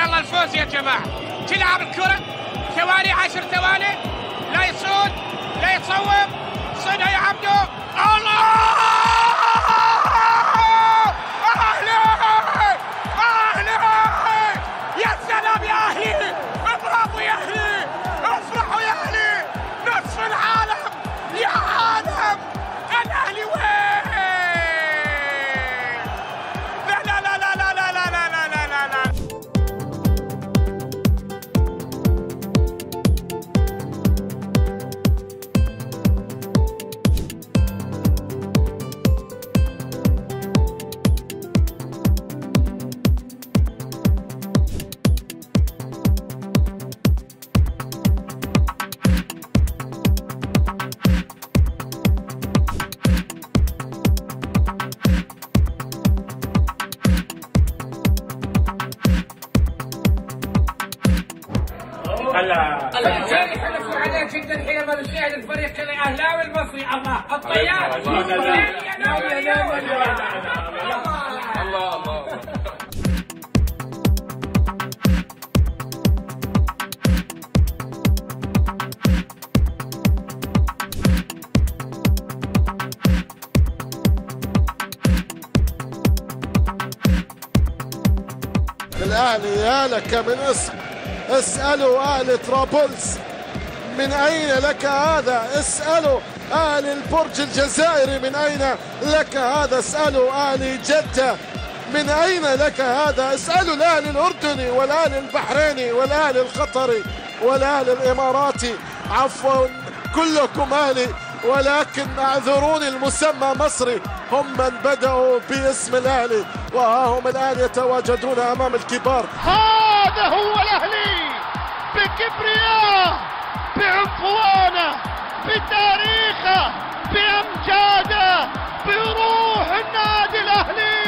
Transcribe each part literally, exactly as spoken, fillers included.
يلا الفوز يا جماعة. تلعب الكرة ثواني، عشر ثواني، لا يصود لا يتصوب، صدها يا عبدو. الله أهلي أهلي، يا سلام يا أهلي، برافو يا أهلي، افرحوا يا أهلي، نصف العالم يا عالم، الأهلي وين؟ لا لا لا لا لا لا لا لا لا لا لا. هلا الشيء حلفوا عليه جدا حينما نشاهد الفريق الاهلاوي المصري. الله الطيار الله الله. الأهلي يا لك من اسم، اسألوا أهل طرابلس من أين لك هذا، اسألوا أهل البرج الجزائري من أين لك هذا، اسألوا أهل جدة من أين لك هذا، اسألوا الأهل الأردني والأهل البحريني والأهل القطري والأهل الإماراتي، عفوا كلكم أهلي، ولكن اعذروني المسمى مصري، هم من بدأوا باسم الأهلي وها هم الآن يتواجدون أمام الكبار. هذا هو الأهلي بكبرياء، بعنفوانه، بتاريخه، بأمجاده، بروح النادي الأهلي.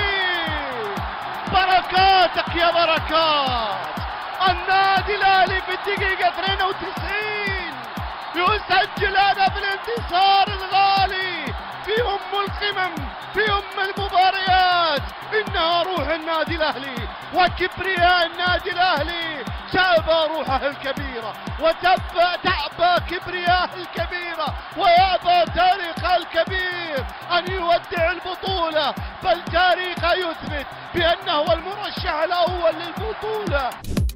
بركاتك يا بركات. النادي الأهلي في الدقيقة اثنين وتسعين يسجل هدف الانتصار الغالي في أم القمم، في أم المباريات. إنها روح النادي الأهلي وكبرياء النادي الأهلي. تأبى روحه الكبيرة وتأبى تأبى كبرياء الكبيرة ويأبى تاريخه الكبير أن يودع البطولة، بل تاريخه يثبت بأنه هو المرشح الأول للبطولة.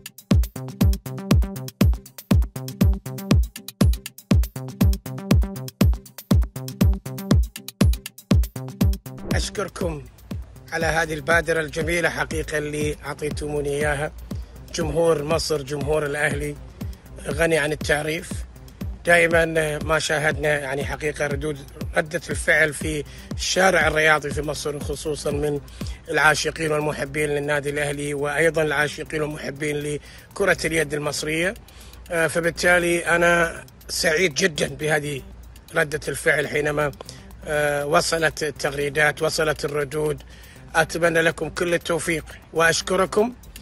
أشكركم على هذه البادرة الجميلة حقيقة اللي أعطيتموني إياها. جمهور مصر، جمهور الأهلي غني عن التعريف. دائما ما شاهدنا يعني حقيقة ردود ردة الفعل في الشارع الرياضي في مصر، خصوصا من العاشقين والمحبين للنادي الأهلي، وأيضا العاشقين والمحبين لكرة اليد المصرية. فبالتالي أنا سعيد جدا بهذه ردة الفعل حينما وصلت التغريدات، وصلت الردود. أتمنى لكم كل التوفيق وأشكركم.